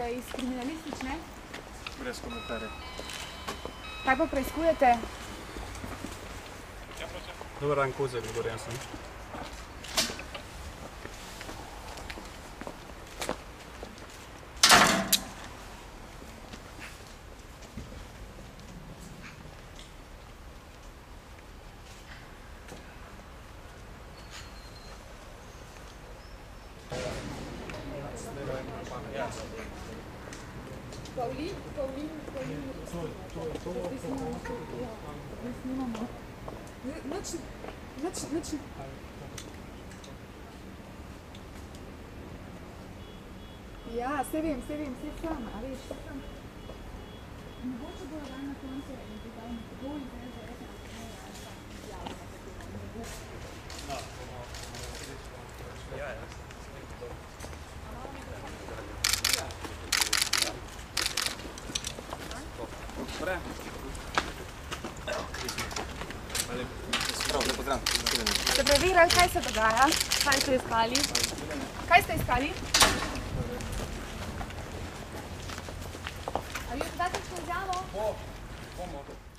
Ste iz kriminalistične? Brez komentarja. Kaj pa preiskujete? Dobar dan, Kozek, Gorjan sem. Pavlin. Nič. Ja, se vem, sam, a veš, sam. Mogoče bojo dan na koncu in bi dal nekdo in zdaj že rekla, Ste preverili, kaj se dogaja? Kaj ste iskali? A vi podate izjavo? Bomo.